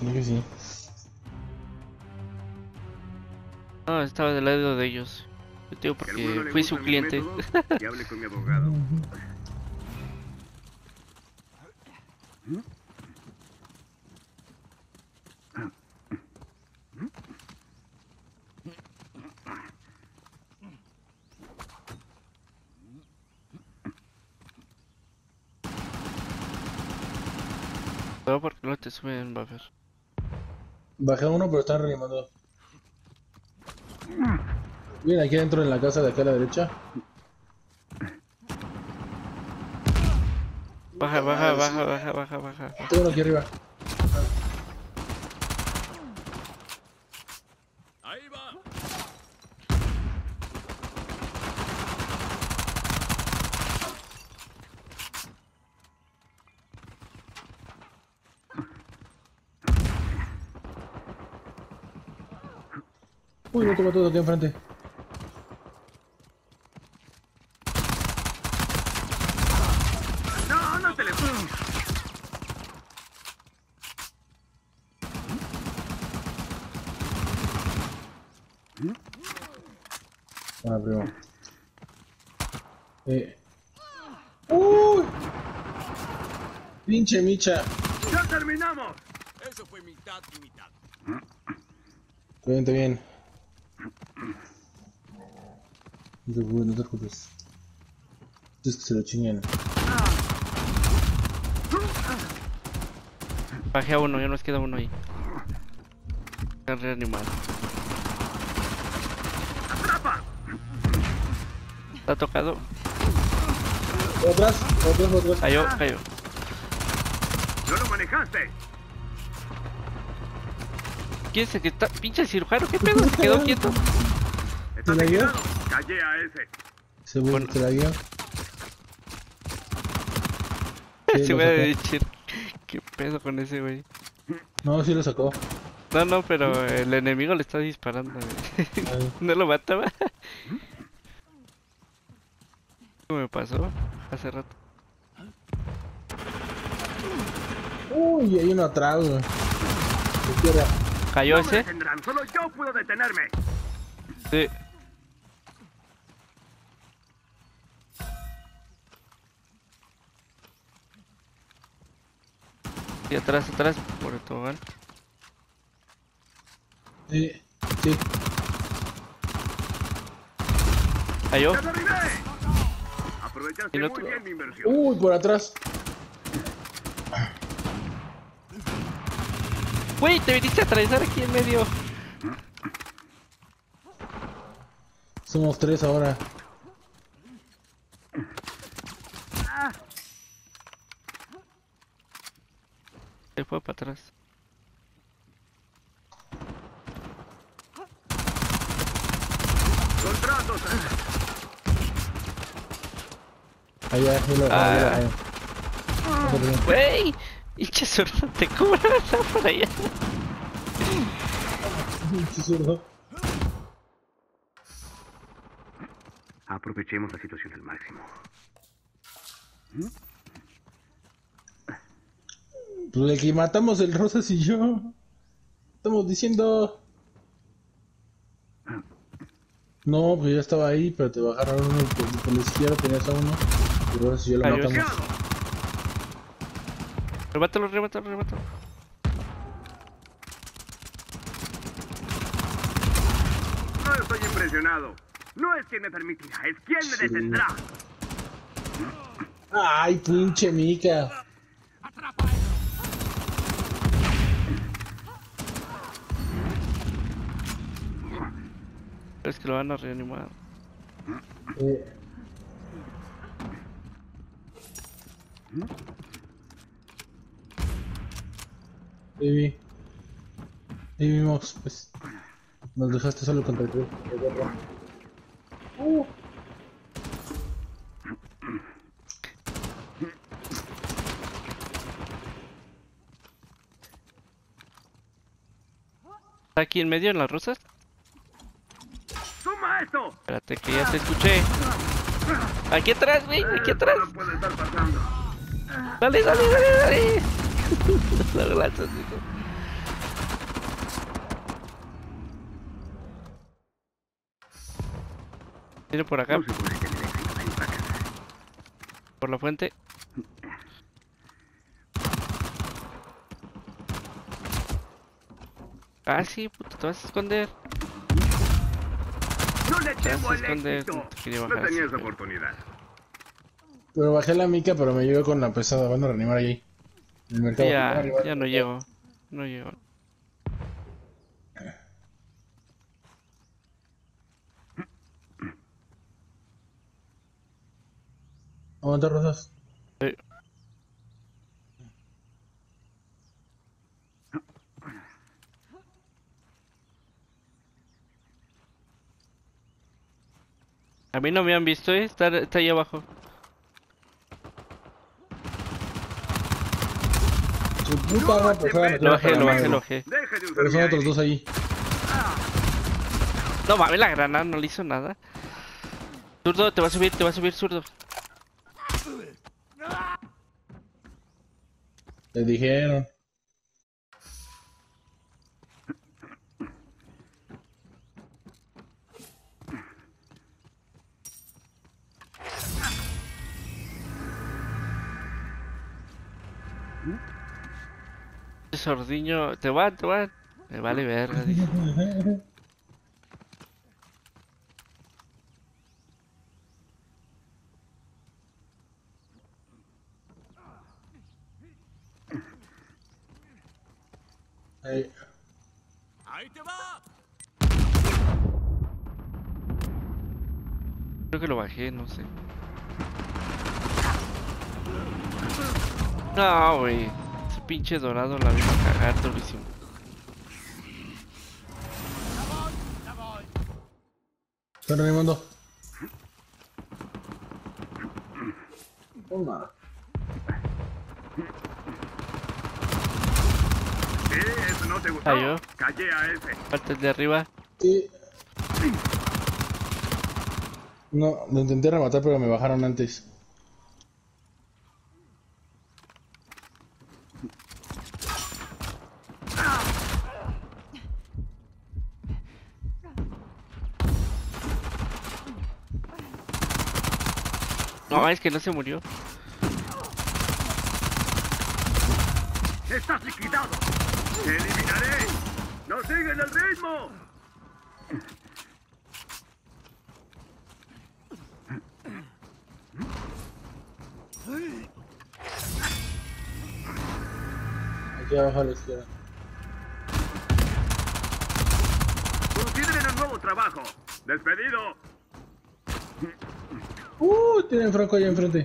Creo que sí. No, estaba del lado de ellos. Yo te digo porque fui su cliente. Que hable con mi abogado. Todo porque no te suben buffer. Bajé uno, pero están reanimando. Bien, aquí adentro en la casa de acá a la derecha. Baja, baja, baja, baja, baja, baja. Tengo uno aquí arriba. Ahí va. Uy, no tengo todo aquí enfrente. No, no te le... Ah, primo. ¡Uy! Pinche micha. ¡Ya terminamos! Eso fue mitad y mitad. Está bien, está bien. No te preocupes, no te preocupes. Es que se lo chinguen. Bajé a uno, ya nos queda uno ahí. Está reanimado. ¡Atrapa! Está tocado. Atrás, atrás, atrás. Cayó, cayó. ¡No lo manejaste! ¿Quién es el que está? Pinche cirujano, ¿qué pedo? Se quedó quieto. ¿Estás la guió? vigilado? Callé a ese. Seguro Bueno. que te la guió. Sí, Se lo me ha sacó. dicho. ¿Qué pedo con ese güey? No, sí lo sacó. No, no, pero el enemigo le está disparando, güey. Ay. No lo mataba. ¿Qué me pasó hace rato? Uy, hay uno atrás, güey. Izquierda. ¿Cayó No me ese? detendrán, solo yo puedo detenerme. Sí. Y atrás, atrás, por el tobogán. Sí, sí. ¿Cayó? ¡Ya derribé! Aprovechaste ¿El muy otro? bien mi inversión. Uy, por atrás. Güey, te viniste a atravesar aquí en medio. Somos tres ahora. Se fue para atrás. ¡Contratos! Allá, ahí lo Ah. ahí. Güey, pinche zurdo, te cubro, está por allá. Sí, zurdo. Aprovechemos la situación al máximo. Pues el que matamos el Rosas y yo. Estamos diciendo. No, pues ya estaba ahí, pero te bajaron uno por la izquierda, tenías a uno. Y Rosas y yo lo Cayó matamos. ¡Cuidado! Remátalo, remátalo, remátalo. No estoy impresionado. No es quien me permitirá, es quien me detendrá. Ay, pinche mica. Es que lo van a reanimar. Baby. Ahí vimos, pues. Nos dejaste solo contra el otro. ¿Está aquí en medio en las rosas? ¡Toma esto! Espérate que ya te escuché. Aquí atrás, güey, aquí atrás. No puede estar pasando. Dale, dale, dale, dale. Lo lanzas, hijo. Viene por acá, No se puede tener éxito sin fracasar. por la fuente. Ah, sí, puto, te vas a esconder. No le Te vas temo a al esconder. éxito. No te quería No bajar tenía así, esa pero- oportunidad. Pero bajé la mica, pero me llevé con la pesada. Van a reanimar ahí. En el mercado. Van a Ya, reanimar en ya el no mercado. llego. No llego. Aguanta, Rosas. Eh, A mí no me han visto, está ahí abajo. Su puta arma pesada me Lo queda bajé, para lo la bajé, madre. lo bajé. Deje de usar Pero son mi otros aire. dos ahí. No mames, la granada no le hizo nada. Zurdo, te va a subir, zurdo. Les dijeron. Ese sordiño, te va. Me vale verga, dice. Ahí. ¡Ahí te va! Creo que lo bajé, no sé. No, güey. Ese pinche dorado la vino a cagar durísimo. Están reanimando. Toma. Sí, eso no te gustó. Cayó. Callé a ese. Falta el de arriba. Sí. No, lo intenté rematar, pero me bajaron antes. No, es que no se murió. ¡Estás liquidado! ¡Te eliminaré! ¡No siguen el ritmo! Aquí abajo a la izquierda. Consideren un nuevo trabajo. ¡Despedido! Tienen Franco ahí enfrente.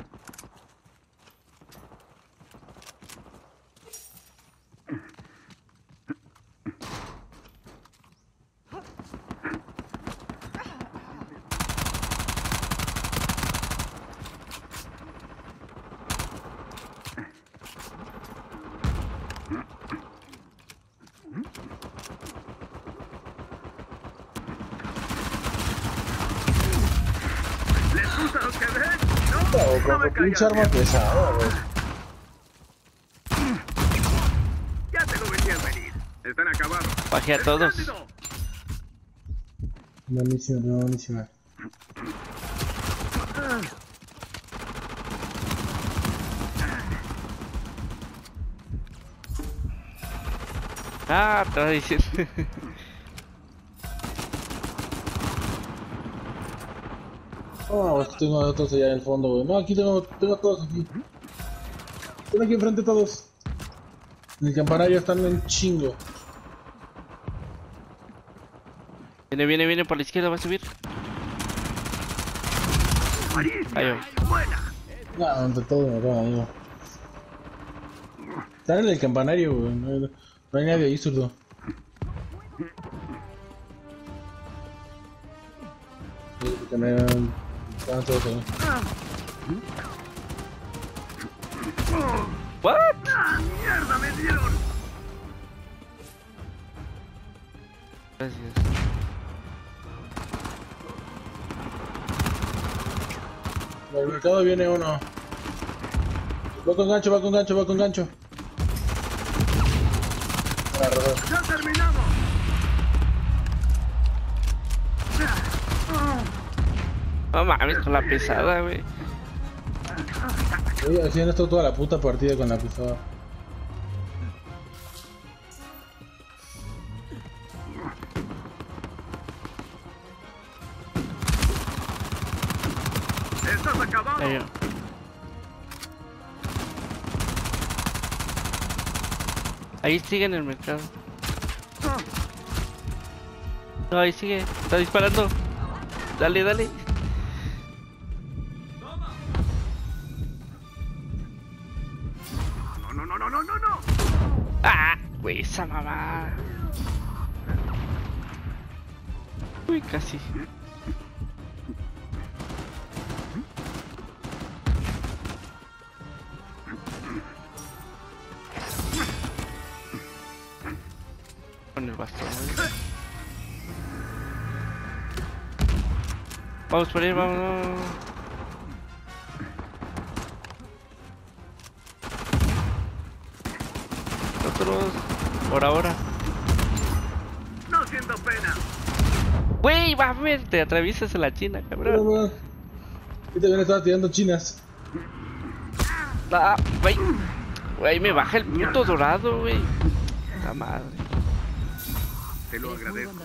¿Les gusta lo que ven? No, Pero no con me tu pinche caigan arma bien. pesada, güey. Ya te lo venías venir. Están acabados. Bajé a todos. ¡Espléndido! Buenísima, buenísima. Ah, te voy a decir. No, es que tengo a otros allá en el fondo, güey. No, aquí tengo a todos aquí. Están aquí enfrente todos. En el campanario están en chingo. Viene por la izquierda, va a subir. Alicia, Cayó. buena. No, entre todos me acaban ahí. Están en el campanario, güey. No hay nadie ahí, zurdo. Sí, porque estaban todos ahí. What? ¡Ah, mierda, me dieron! Gracias. En el mercado viene uno. Va con gancho, va con gancho, va con gancho. Ah, Rojas. ¡Ya terminamos! No mames, con la pesada, güey. Oye, así han estado toda la puta partida con la pesada. ¡Estás acabado! Ahí. Ahí sigue en el mercado. No, ahí sigue. Está disparando. Dale, dale. ¡No, no, no, no, no, no! ¡Ah! Güey, esa mamá. Uy, casi. Con el bastón. Vamos por ahí, vamos. Nosotros, por ahora. ¡No siento pena! Güey, va a ver, te atraviesas a la china, cabrón. Y también estaba tirando chinas. Ah, güey. Güey, me baja el puto dorado, güey. La madre. Te lo agradezco.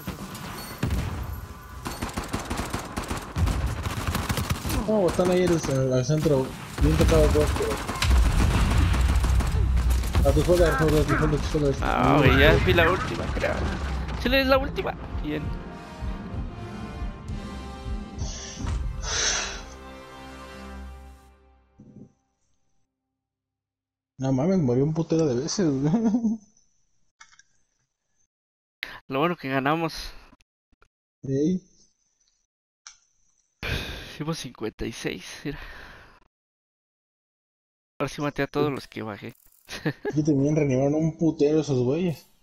No, están ahí en el centro, bien tocados dos, pero... A tu joder, a tu joder. Ah, güey, ya fui la última, creo. Sí, es la última. Bien. No mames, murió un putero de veces, güey. Lo bueno que ganamos. Ey. Hicimos 56, mira. Ahora sí maté a todos los que bajé. Aquí también reanimaron un putero esos güeyes.